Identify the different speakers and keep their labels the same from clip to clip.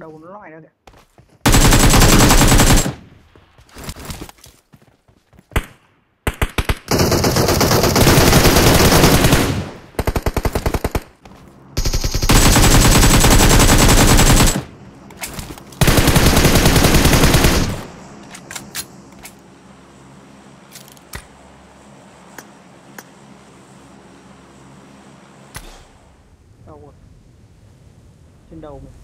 Speaker 1: Đầu nó lòi ra kìa. Đâu rồi? Trên đầu mình.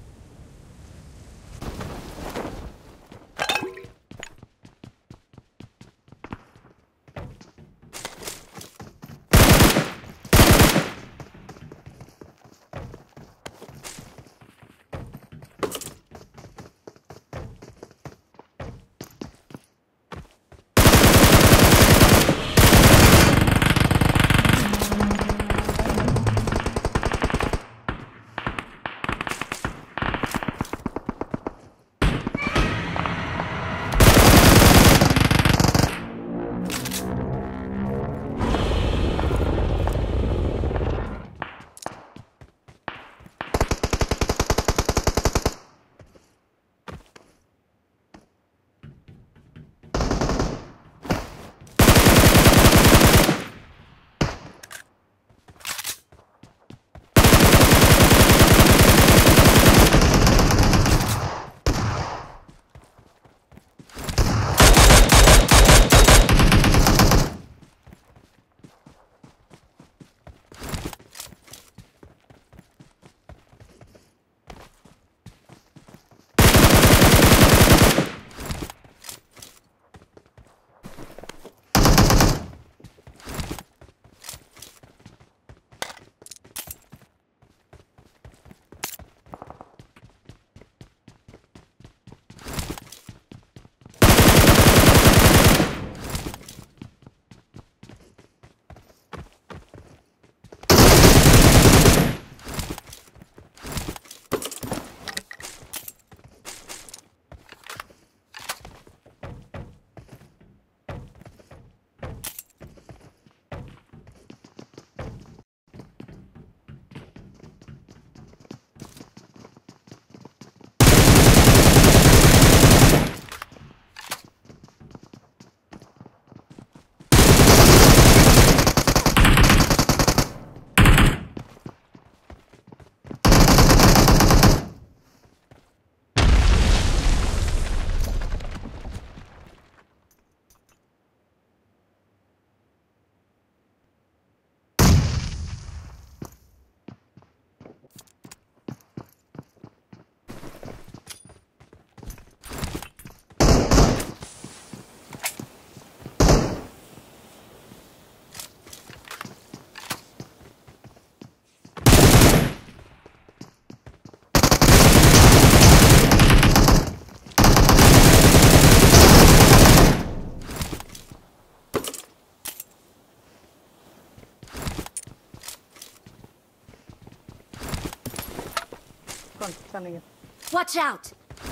Speaker 1: Còn sang đây kìa.
Speaker 2: Watch out!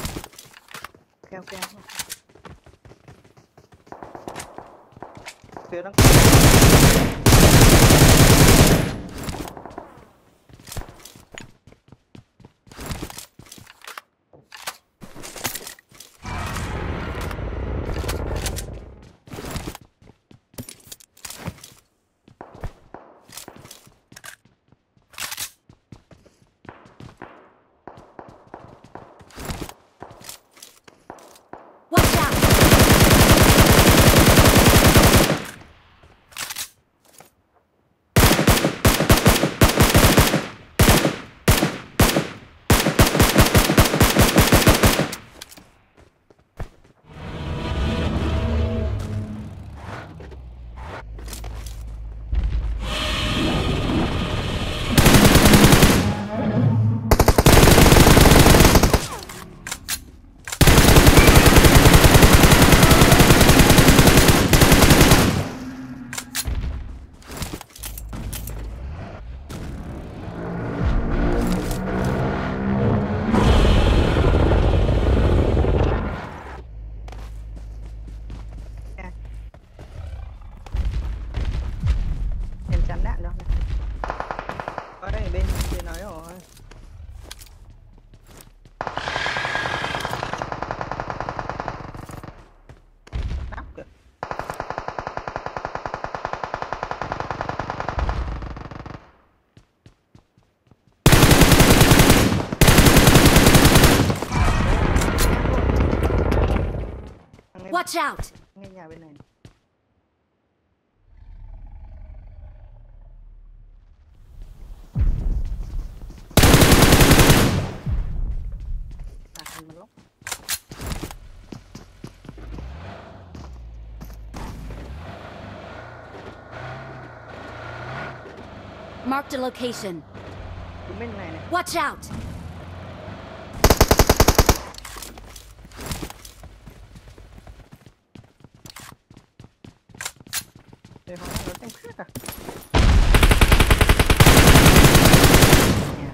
Speaker 1: Kéo kéo. Phía đang.
Speaker 2: Watch out! Watch out!
Speaker 1: Ngay nhà bên này. Thành một lúc.
Speaker 2: Marked a location.
Speaker 1: Đứng bên này này.
Speaker 2: Watch out!
Speaker 1: Để họ nó tem khác à? Nhà.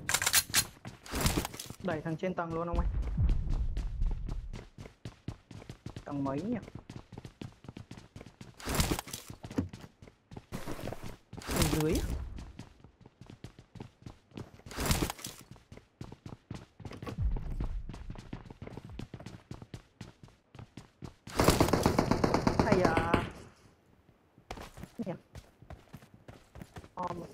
Speaker 1: Đẩy thằng trên tầng luôn không anh? Tầng mấy nhỉ? Tầng dưới á? Hay à? Nhỉ? Om.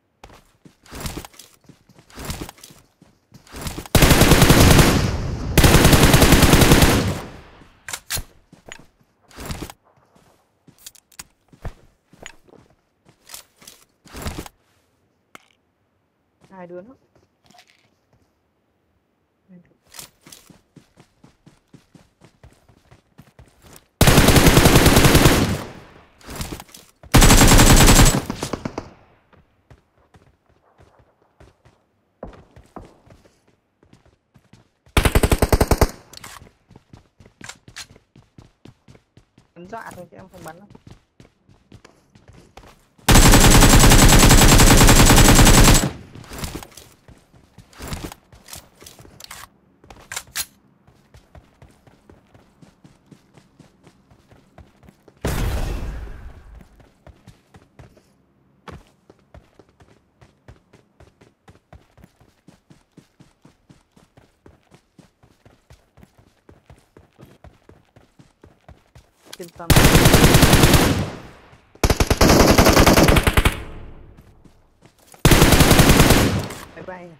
Speaker 1: Hai đứa nữa. Bắn dọa thôi chứ em không bắn đâu. Trên sân. Bye bye.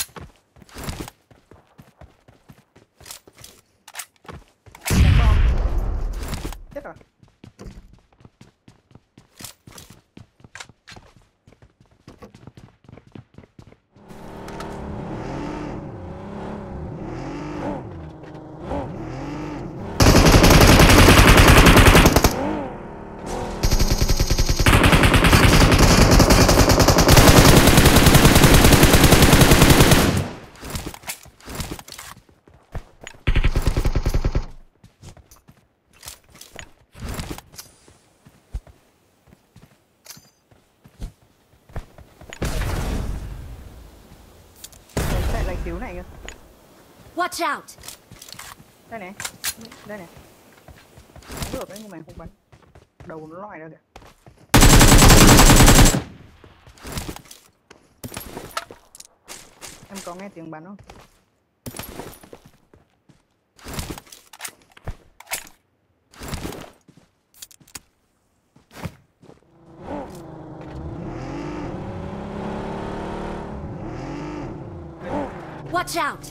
Speaker 1: Chết rồi. Chạy lại cứu này kìa.
Speaker 2: Watch out!
Speaker 1: Đây này. Đây này. Bắn được đấy nhưng mà em không bắn. Đầu nó lòi ra kìa. Em có nghe tiếng bắn không?
Speaker 2: Watch out!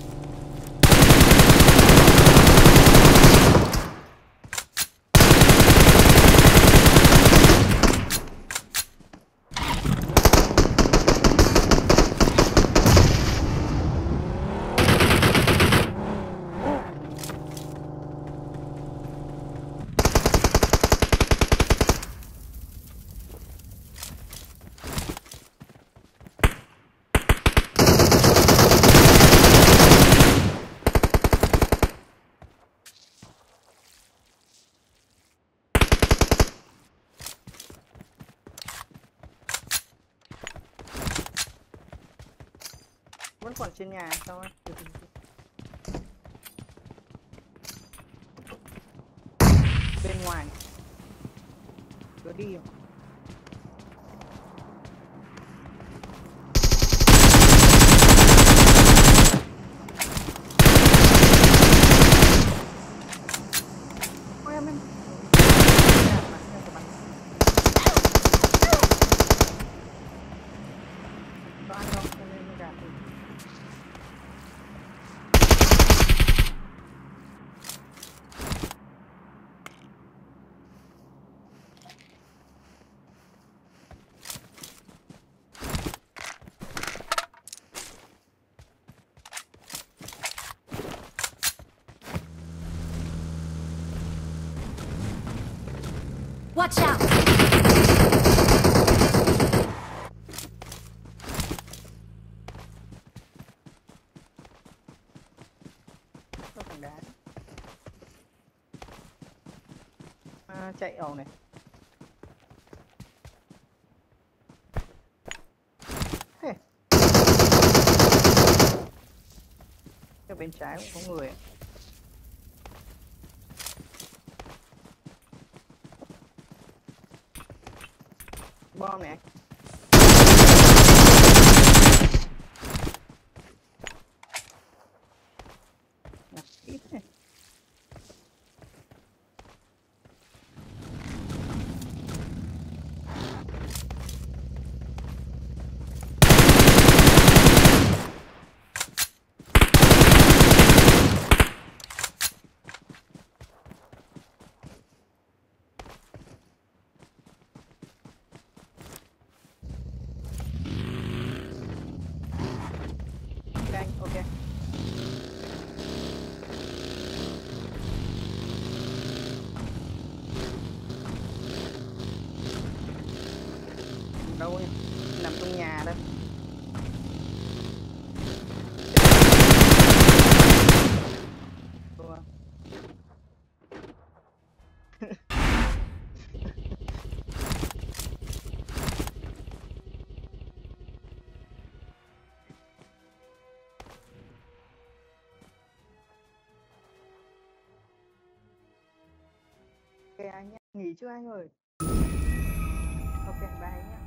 Speaker 2: Vẫn còn trên nhà sao ấy? Bên ngoài cứ đi không? Ôi em có ăn không? Cho nên gạt đi.
Speaker 3: Watch out!
Speaker 1: Có thằng đá. Chạy ẩu này. Hey. Cái bên trái cũng có người ạ. Bom này. Nhặt ít này. Anh, ok. Đâu nhỉ? Nằm trong nhà đây. Thua. Ok anh nhé. Nghỉ chưa anh ơi? Ok, bye nhé.